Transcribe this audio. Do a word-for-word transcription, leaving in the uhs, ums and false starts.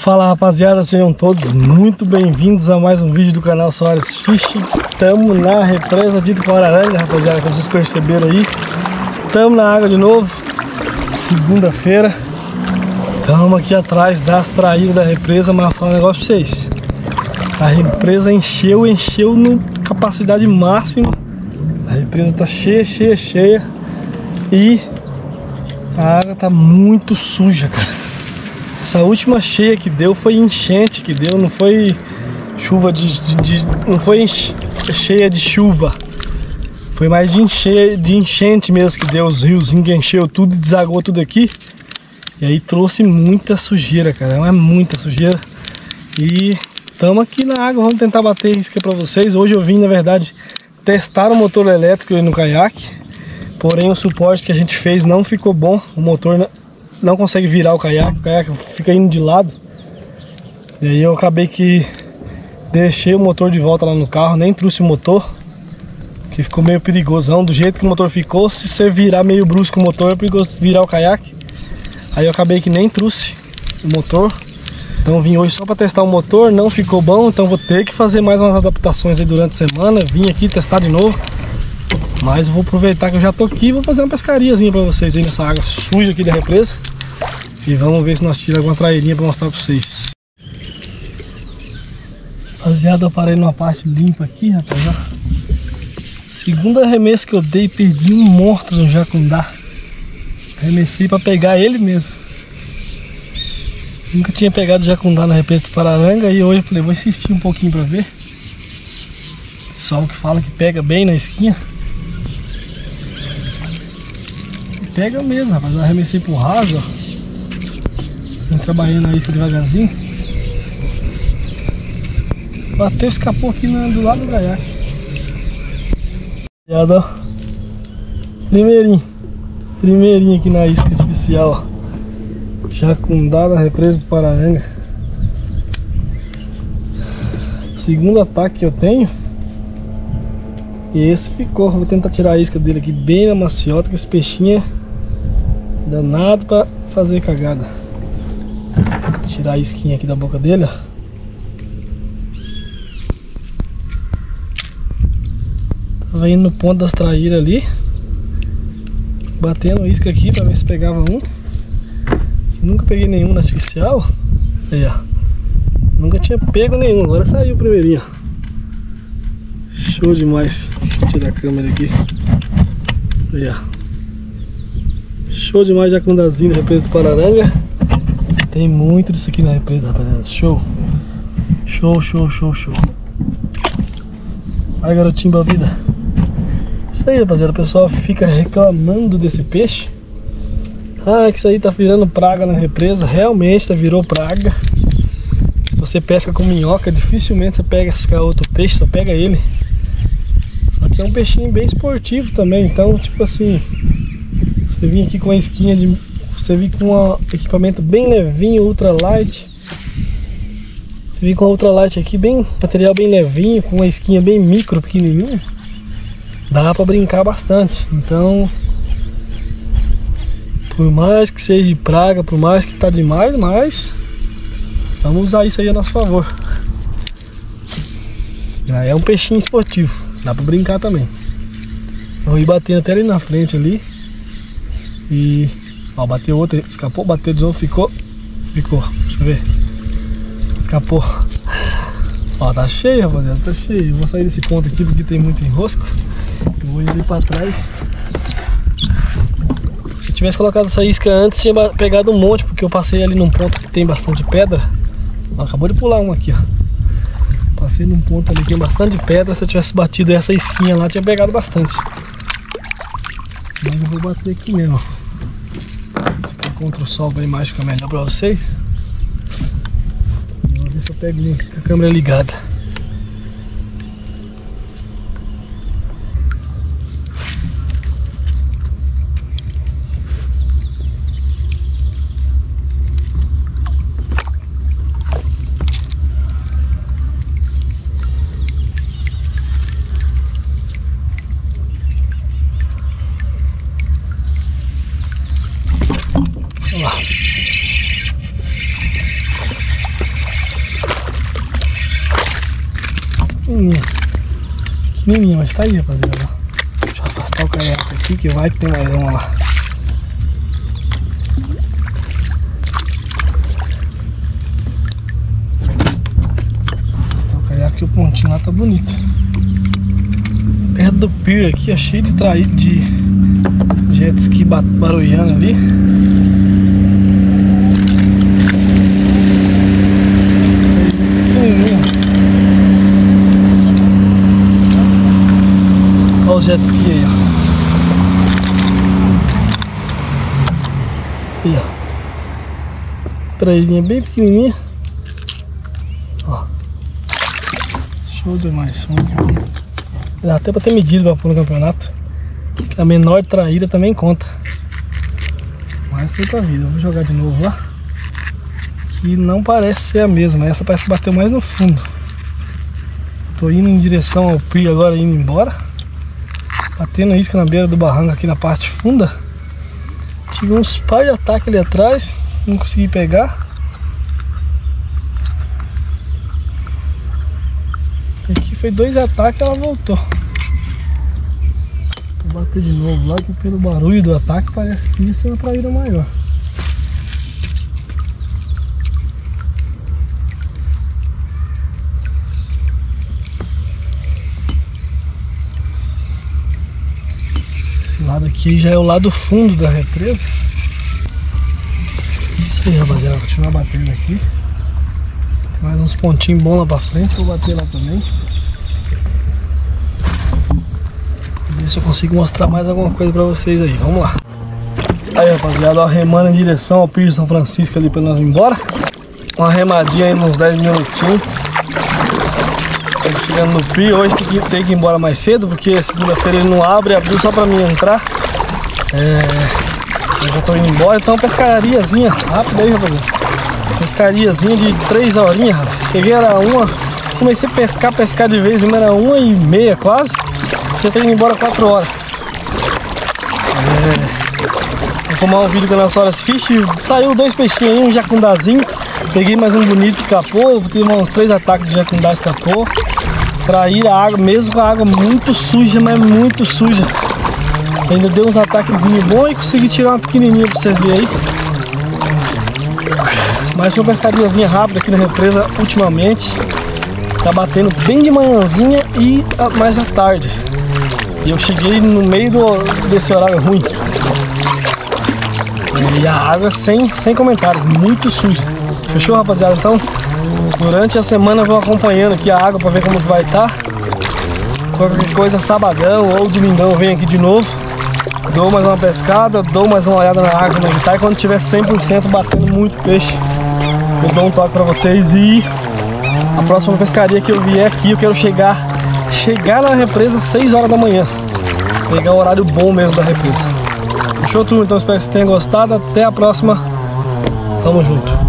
Fala rapaziada, sejam todos muito bem-vindos a mais um vídeo do canal Soares Fishing. Tamo na represa de Tupararanga, rapaziada, como vocês perceberam aí. Tamo na água de novo, segunda-feira. Tamo aqui atrás das traíras da represa, mas vou falar um negócio pra vocês. A represa encheu, encheu no capacidade máxima. A represa tá cheia, cheia, cheia. E a água tá muito suja, cara. Essa última cheia que deu foi enchente que deu, não foi chuva de, de, de não foi cheia de chuva. Foi mais de, enche, de enchente mesmo que deu, os riozinhos que encheu tudo e desagou tudo aqui. E aí trouxe muita sujeira, cara, é muita sujeira. E estamos aqui na água, vamos tentar bater isca para vocês. Hoje eu vim, na verdade, testar o motor elétrico no caiaque. Porém o suporte que a gente fez não ficou bom, o motor não consegue virar o caiaque, o caiaque fica indo de lado. E aí eu acabei que deixei o motor de volta lá no carro, nem trouxe o motor, que ficou meio perigosão. Do jeito que o motor ficou, se você virar meio brusco o motor, é perigoso virar o caiaque. Aí eu acabei que nem trouxe o motor. Então vim hoje só para testar o motor, não ficou bom, então vou ter que fazer mais umas adaptações aí durante a semana. Vim aqui testar de novo. Mas eu vou aproveitar que eu já tô aqui e vou fazer uma pescariazinha para vocês aí nessa água suja aqui da represa. E vamos ver se nós tiramos alguma trairinha para mostrar para vocês. Rapaziada, eu parei numa parte limpa aqui, rapaziada. Segundo arremesso que eu dei, perdi um monstro no jacundá. Arremessei para pegar ele mesmo. Nunca tinha pegado jacundá na represa do Tupararanga e hoje eu falei, vou insistir um pouquinho para ver. Pessoal que fala que pega bem na isquinha. E pega mesmo, rapaz. Eu arremessei pro raso, ó. Vim trabalhando a isca devagarzinho. Bateu, escapou aqui no, do lado do caiaque. Ó. Primeirinho. Primeirinho aqui na isca artificial, ó. Jacundá da represa do Tupararanga. Segundo ataque que eu tenho. E esse ficou. Vou tentar tirar a isca dele aqui bem na maciota, que esse peixinho é danado pra fazer cagada. Tirar a isquinha aqui da boca dele, ó. Tava indo no ponto das traíras ali, batendo isca aqui pra ver se pegava um. Nunca peguei nenhum na artificial. Aí, ó. Nunca tinha pego nenhum, agora saiu o primeirinho, ó. Show demais. Deixa eu tirar a câmera aqui. Aí, ó. Show demais, jacundazinho da represa do Tupararanga. Tem muito disso aqui na represa, rapaziada. Show. Show, show, show, show. Vai, garotinho da vida. Isso aí, rapaziada. O pessoal fica reclamando desse peixe. Ah, que isso aí tá virando praga na represa. Realmente tá, virou praga. Se você pesca com minhoca, dificilmente você pega esse outro peixe, só pega ele. Só que é um peixinho bem esportivo também. Então, tipo assim, você vir aqui com a isquinha de... Você vir com um equipamento bem levinho, ultralight. Você vir com a ultralight aqui, bem, material bem levinho, com uma isquinha bem micro, pequenininha. Dá pra brincar bastante. Então, por mais que seja de praga, por mais que tá demais, mas vamos usar isso aí a nosso favor. É um peixinho esportivo, dá pra brincar também. Vou ir batendo até ali na frente ali. E... ó, bateu outro, escapou, bateu de novo, ficou. Ficou, deixa eu ver. Escapou. Ó, tá cheio, rapaziada, tá cheio. Eu vou sair desse ponto aqui porque tem muito enrosco. Eu vou ir ali pra trás. Se eu tivesse colocado essa isca antes, tinha pegado um monte, porque eu passei ali num ponto que tem bastante pedra. Ó, acabou de pular um aqui, ó. Passei num ponto ali que tem bastante pedra. Se eu tivesse batido essa isquinha lá, tinha pegado bastante. Mas eu vou bater aqui mesmo. Contra o sol, a imagem fica melhor pra vocês. Vamos ver se eu pego com a câmera ligada. Vamos lá. pequenininha, mas tá aí, rapaziada. Deixa eu afastar o caiaque aqui que vai que tem mais uma lá. O caiaque, o pontinho lá tá bonito. Perto do pier aqui, ó, cheio de traído de jet ski barulhando ali. Olha o jet ski aí, ó. Aí, ó. Trailinha bem pequenininha. Ó. Show demais. Dá até pra ter medido pra pôr no campeonato. A menor traíra também conta. Mas foi pra vida. Vou jogar de novo lá. Que não parece ser a mesma. Essa parece que bateu mais no fundo. Tô indo em direção ao pier agora, indo embora. Batendo isca na beira do barranco aqui na parte funda. Tive uns par de ataques ali atrás. Não consegui pegar. Aqui foi dois ataques e ela voltou. Vou bater de novo lá, que pelo barulho do ataque parece que ia ser uma traíra maior. Esse lado aqui já é o lado fundo da represa. Isso aí, rapaziada, vou continuar batendo aqui. Tem mais uns pontinhos bons lá pra frente, vou bater lá também. Ver se eu consigo mostrar mais alguma coisa pra vocês aí, vamos lá. Aí, rapaziada, ó, remando em direção ao pier de São Francisco ali pra nós ir embora. Uma remadinha aí uns dez minutinhos. Tô chegando no pier, hoje tem que, tem que ir embora mais cedo, porque segunda-feira ele não abre, abriu só pra mim entrar. É, eu já tô indo embora, então pescariazinha rápida aí, rapaziada. Pescariazinha de três horinhas, rapaz. Cheguei, era uma, comecei a pescar, pescar de vez, era uma e meia quase. Já tô indo embora quatro horas. É, vou tomar um vídeo com as horas fish. Saiu dois peixinhos aí, um jacundazinho. Peguei mais um bonito, escapou. Tive uns três ataques de jacundá, escapou. Traí a água, mesmo com a água muito suja, mas muito suja. Ainda deu uns ataquezinhos bons e consegui tirar uma pequenininha pra vocês verem aí. Mas foi uma pescariazinha rápida aqui na represa ultimamente. Tá batendo bem de manhãzinha e mais à tarde. E eu cheguei no meio do, desse horário ruim. E a água sem, sem comentários, muito suja. Fechou, rapaziada? Então, durante a semana eu vou acompanhando aqui a água para ver como que vai estar. Qualquer coisa, sabadão ou domingão eu venho aqui de novo. Dou mais uma pescada, dou mais uma olhada na água como é que tá. E quando tiver cem por cento batendo muito peixe, eu dou um toque para vocês. E a próxima pescaria que eu vier aqui, eu quero chegar chegar na represa às seis horas da manhã. Pegar o horário bom mesmo da represa. Fechou tudo? Então espero que vocês tenham gostado. Até a próxima. Tamo junto.